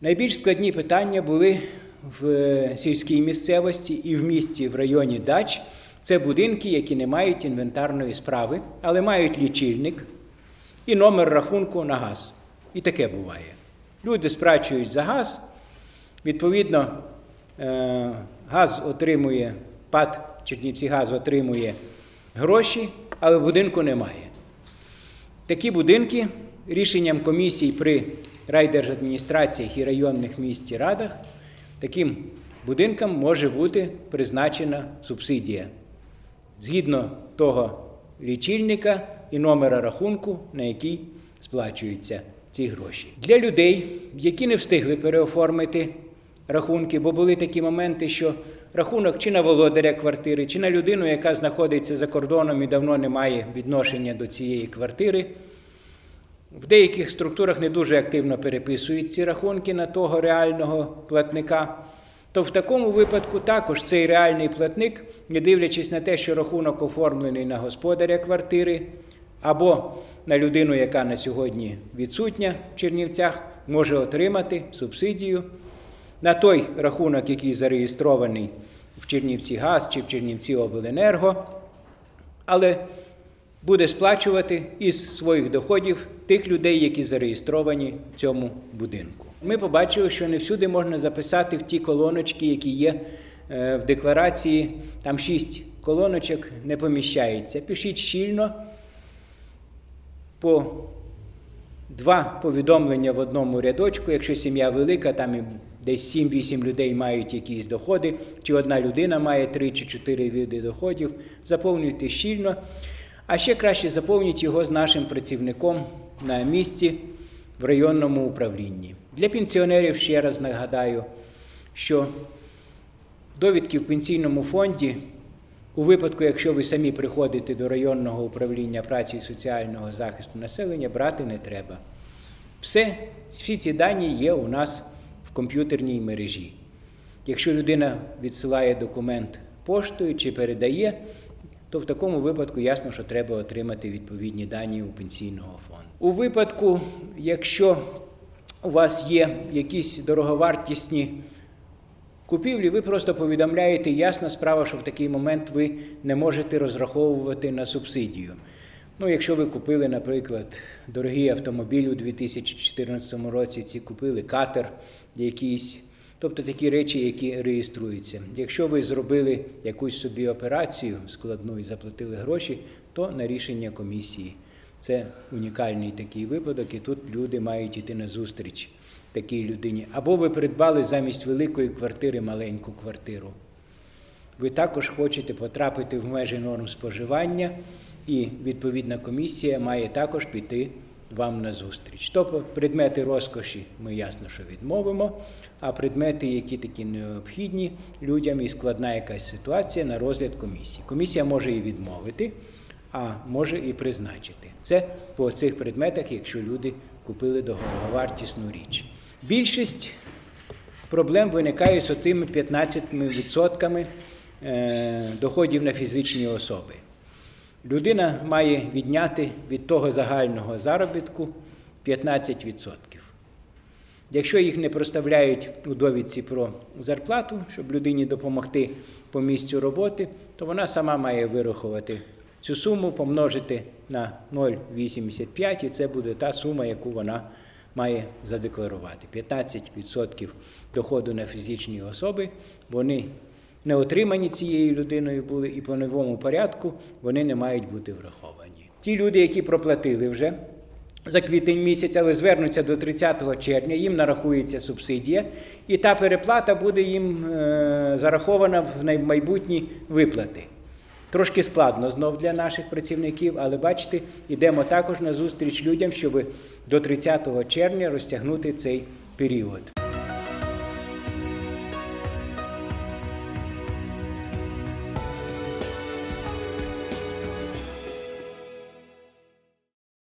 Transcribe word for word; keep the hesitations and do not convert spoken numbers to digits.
Найбільш складні питання були в сільській місцевості і в місті, в районі дач. Це будинки, які не мають інвентарної справи, але мають лічильник і номер рахунку на газ. І таке буває. Люди сплачують за газ, відповідно, газ отримує, ПАТ «Чернівцігаз» отримує гроші, але будинку немає. Такі будинки рішенням комісій при райдержадміністраціях і районних міських радах таким будинкам може бути призначена субсидія згідно того лічильника і номера рахунку, на який сплачуються ці гроші. Для людей, які не встигли переоформити рахунки, бо були такі моменти, що рахунок чи на володаря квартири, чи на людину, яка знаходиться за кордоном і давно не має відношення до цієї квартири, в деяких структурах не дуже активно переписують ці рахунки на того реального платника, то в такому випадку також цей реальний платник, не дивлячись на те, що рахунок оформлений на господаря квартири або на людину, яка на сьогодні відсутня в Чернівцях, може отримати субсидію на той рахунок, який зареєстрований в Чернівцігаз чи в Чернівціобленерго, але буде сплачувати із своїх доходів тих людей, які зареєстровані в цьому будинку. Ми побачили, що не всюди можна записати в ті колоночки, які є в декларації. Там шість колоночок не поміщається. Пишіть щільно по два повідомлення в одному рядочку. Якщо сім'я велика, там десь сім-вісім людей мають якісь доходи, чи одна людина має три чи чотири види доходів, заповнюйте щільно. А ще краще заповніть його з нашим працівником на місці в районному управлінні. Для пенсіонерів ще раз нагадаю, що довідки в пенсійному фонді у випадку, якщо ви самі приходите до районного управління праці і соціального захисту населення, брати не треба. Все, всі ці дані є у нас в комп'ютерній мережі. Якщо людина відсилає документ поштою чи передає, то в такому випадку ясно, що треба отримати відповідні дані у пенсійного фонду. У випадку, якщо у вас є якісь дороговартісні купівлі, ви просто повідомляєте, ясна справа, що в такий момент ви не можете розраховувати на субсидію. Ну, якщо ви купили, наприклад, дорогий автомобіль у дві тисячі чотирнадцятому році, ці купили катер якийсь, тобто такі речі, які реєструються. Якщо ви зробили якусь собі операцію складну і заплатили гроші, то на рішення комісії. Це унікальний такий випадок, і тут люди мають йти на зустріч такій людині. Або ви придбали замість великої квартири маленьку квартиру. Ви також хочете потрапити в межі норм споживання, і відповідна комісія має також піти вам на зустріч. Тобто предмети розкоші ми ясно, що відмовимо, а предмети, які такі необхідні людям і складна якась ситуація, на розгляд комісії. Комісія може і відмовити, а може і призначити. Це по цих предметах, якщо люди купили дороговартісну річ. Більшість проблем виникає з отими п'ятнадцятьма відсотками доходів на фізичні особи. Людина має відняти від того загального заробітку п'ятнадцять відсотків. Якщо їх не проставляють у довідці про зарплату, щоб людині допомогти по місцю роботи, то вона сама має вирахувати цю суму, помножити на нуль цілих вісімдесят п'ять, і це буде та сума, яку вона має задекларувати. п'ятнадцять відсотків доходу на фізичні особи, вони не отримані цією людиною були, і по новому порядку вони не мають бути враховані. Ті люди, які проплатили вже за квітень місяць, але звернуться до тридцятого червня, їм нарахується субсидія, і та переплата буде їм е, зарахована в майбутні виплати. Трошки складно знов для наших працівників, але бачите, йдемо також на зустріч людям, щоб до тридцятого червня розтягнути цей період.